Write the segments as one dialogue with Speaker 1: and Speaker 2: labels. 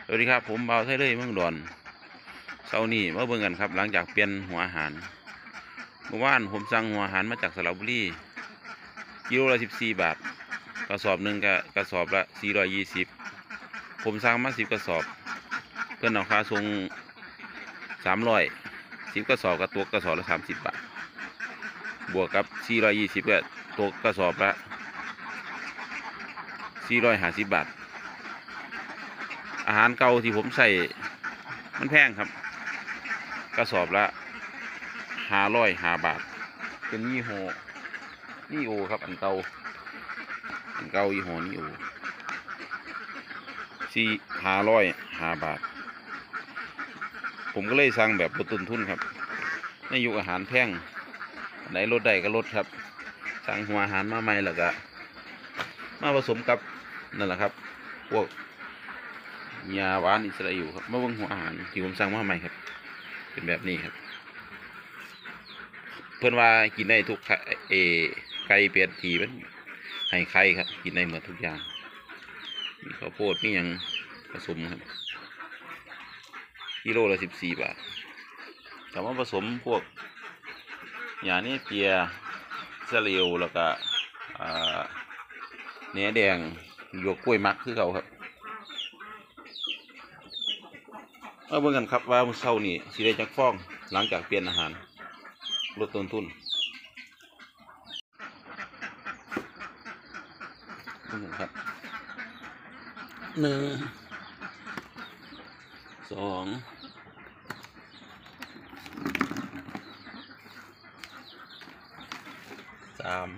Speaker 1: วัสดีครับผมเบาไทยเลยเมืองดอนเช้านี้มาเบิ่งกันครับหลังจากเปลี่ยนหัวอาหารเมื่อวานผมสั่งหัวอาหารมาจากสระบุรีกิโลละ14 บาทกระสอบหนึ่งก็กระสอบละ420ผมสั่งมา10 กระสอบเพื่อนเอาค่าส่ง300 10 กระสอบกับตัวกระสอบละ30 บาทบวกกับ420ก็ตัวกระสอบละ450 บาทอาหารเก่าที่ผมใส่มันแพงครับกระสอบละ505 บาทเป็นยี่ห้อนี่โอครับอันเก่ายี่ห้อนี่โอ505 บาทผมก็เลยสั่งแบบลดต้นทุนครับในยุคอาหารแพงไหนลดได้ก็ลดครับสั่งหัวอาหารมาใหม่แล้วก็มาผสมกับนั่นแหละครับพวกยาหวานอิสราเอลครับมาเบิ่งหัวอาหารที่ผมสั่งมาใหม่ครับเป็นแบบนี้ครับเพื่อนว่ากินได้ทุกไก่เป็ดทีมันให้ไข่ครับกินได้หมดทุกอย่างมีข้าวโพดมีอย่างผสมครับกิโลละ14 บาทแต่ว่าผสมพวกยานี่เปียอิสราเอลแล้วก็เนื้อแดงหยวกกล้วยมักคือเขาครับมาเบิ่งกันครับว่ามื้อเช้านี้สิได้จักฟองหลังจากเปลี่ยนอาหารลดต้นทุนนี่ครับ1 2 3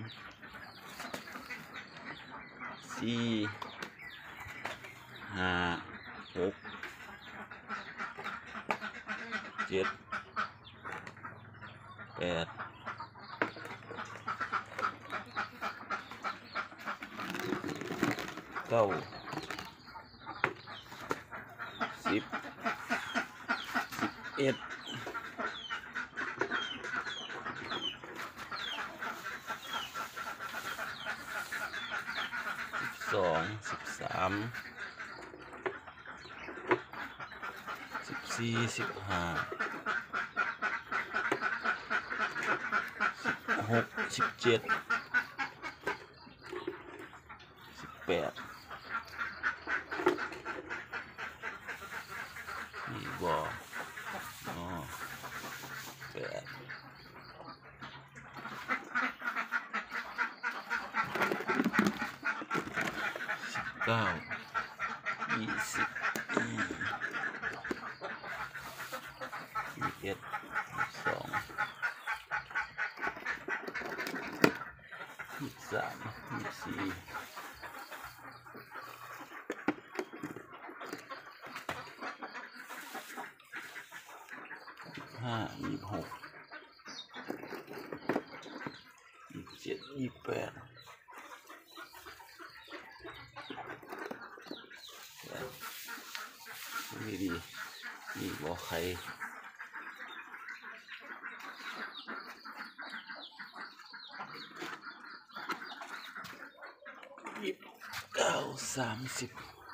Speaker 1: 4 5 6 7 8 9 10 11 12 13 14 15 16 17 18นี่บ่8 19 20 21 22 23 24 26 27 28นี่ดีนี่บ่ไข่29 30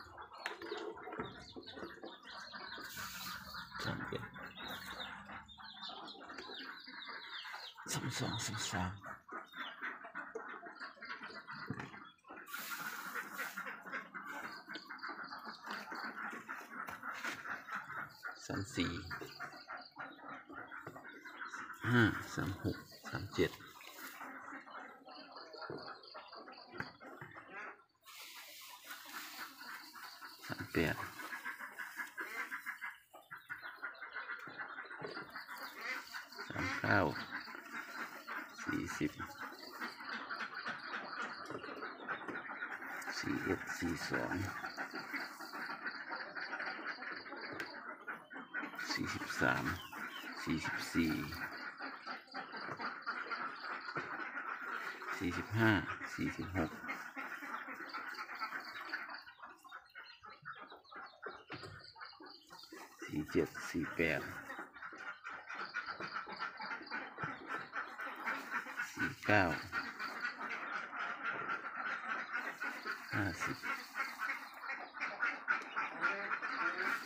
Speaker 1: 31 32 33 34 35 36 37 38 39 40 41 42 43 44 45 46 47 48 49 50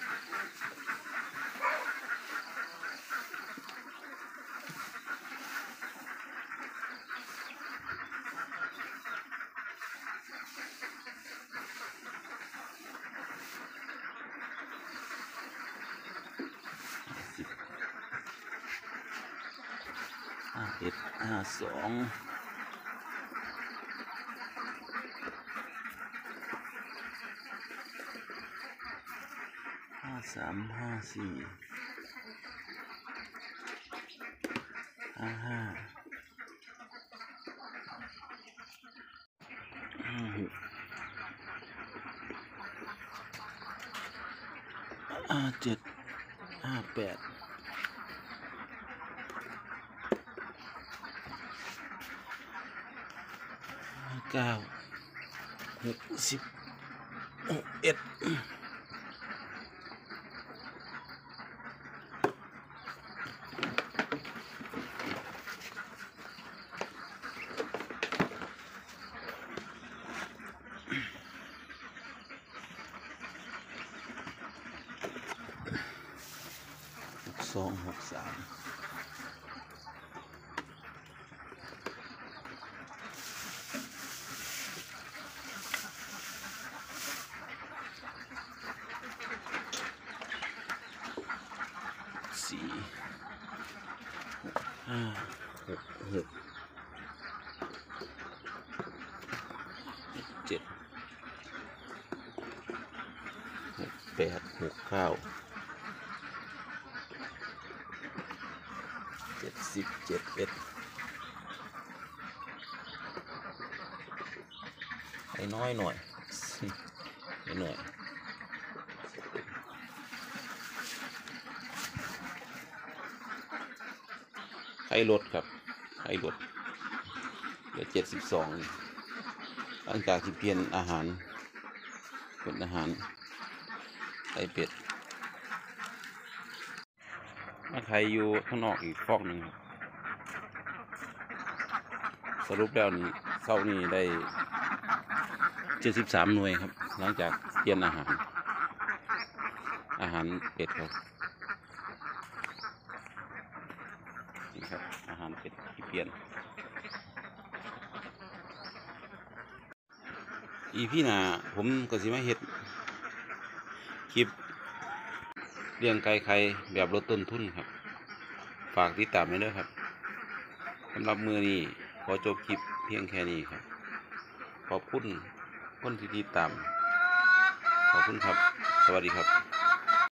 Speaker 1: 52 53 54 55 56 57 58 59 60 61 62 63 4 5 6 7 8 69 70 71ให้น้อยหน่อยให้หน่อยให้ลดครับให้ลดเหลือ72หลังจากที่เปลี่ยนอาหารเป็นอาหารไก่เป็ดมาไข่อยู่ข้างนอกอีกฟอกหนึ่งครับสรุปแล้วนี่เช้านี้ได้73 หน่วยครับหลังจากเปลี่ยนอาหารเป็ดครับนี่ครับอาหารเป็ดที่เปลี่ยนพี่หน้าผมก็สิมาเฮ็ดคลิปเลี้ยงไก่ไข่แบบลดต้นทุนครับฝากติดตามไว้ด้วยครับสำหรับมือนี้ขอจบคลิปเพียงแค่นี้ครับขอบคุณคนที่ติดตามขอบคุณครับสวัสดีครับ